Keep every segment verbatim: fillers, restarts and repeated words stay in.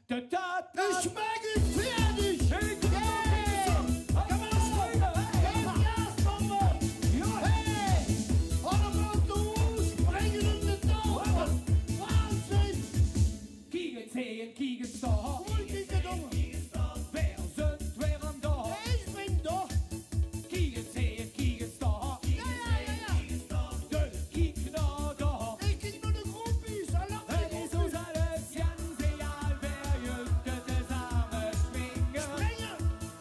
Da, da, da. Ich schmecke fertig! Hey, komm, Hey! Kann man das steuern? Hey, Gasbombe! Hey! Allemaal los! Brengen in de toren! Wahnsinn! Kieken sehen, kieken stehen. Hol Kike, Domm! Wer sind, wer am da? Ich bin da! Kieken sehen, kieken stehen. Ja, ja, ja, ja! Dööl, kieken da, da. Ich krieg nur ne Groupies! Alle Het is ons alles ganz egal, wer jüngte zusammen schwingen. Brengen!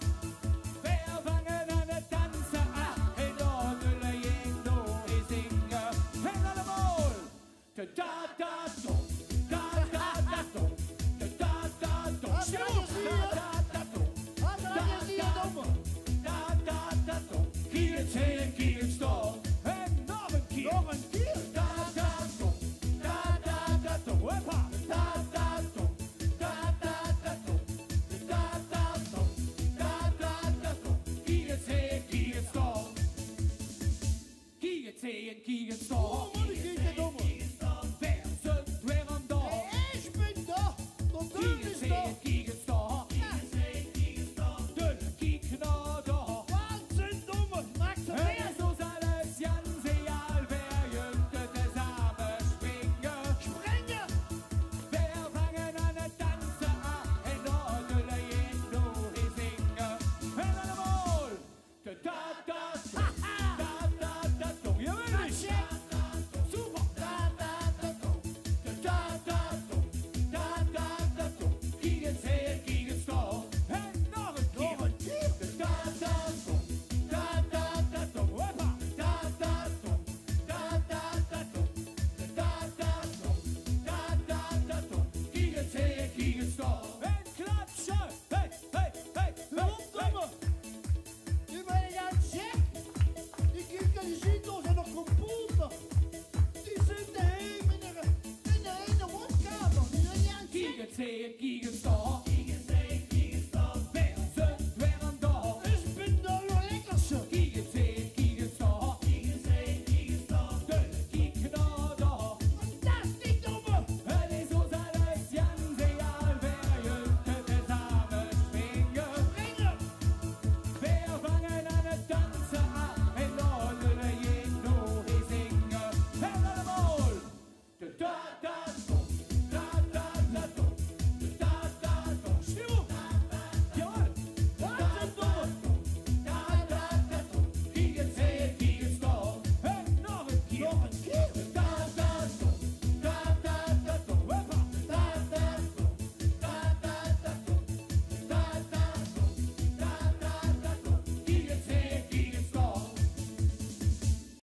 Wer fangen an het dansen, ah, en dan zullen je door zingen. En allemaal, da da da dom, da da da dom, da da da dom, Wat wil je da hier? da da dom, Wat ga je hier, Domme? da da da dom. Kieken zählen, kieken staan, en nog een keer. Nog een keer! Da da dom, da da da dom, hoppa, da da dom, da da da dom, da da dom, da da da dom. Kieken zählen, kieken staan, kieken zählen, kieken staan. Oh, moet ik Kike, Domme? Wer sind, wer am da? Ich bin da! Der Dööl Kieken ist da! zählen, kieken staan, Dööl, kieken da, da. Wahnsinn, Domme! Magst du Het mehr? is ons alles ganz egal, wer jüngte zusammen springen. Brengen! Wer fangen an het dansen, ah, en dan zullen je door zingen. En allemaal, da da da dom, da da da dom, je weet het. Super, da da da dom, da da da dom, da da da dom. Kieken zählen, kieken staan, en nog een keer. Nog een keer! Da da dom, da da da dom, hoppa, da da dom, da da da dom, da da dom, da da da dom. Kieken zählen, kieken staan, en klatschen, hey, hey, hey, Waarom, Domme? Die ben je aan het check? Die Kike, die ziet ons in de computer. Die zit de heen in de, in de ene woonkamer. Die ben je aan het check? Kieken zählen, kieken staan,